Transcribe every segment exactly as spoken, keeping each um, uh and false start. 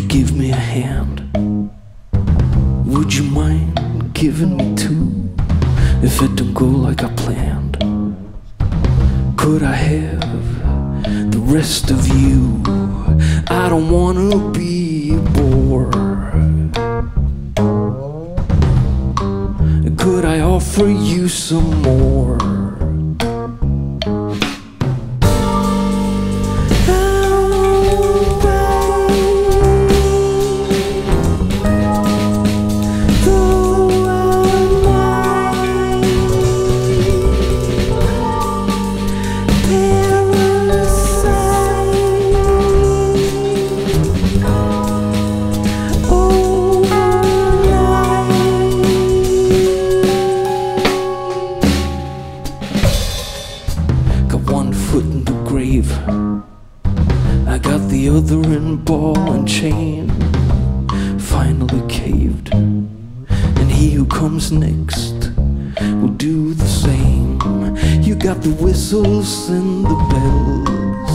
you give me a hand? Would you mind giving me two? If it don't go like I planned, could I have the rest of you? I don't wanna be bored. Could I offer you some more? I got the other in ball and chain, finally caved, and he who comes next will do the same. You got the whistles and the bells.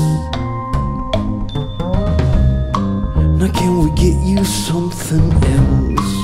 Now can we get you something else?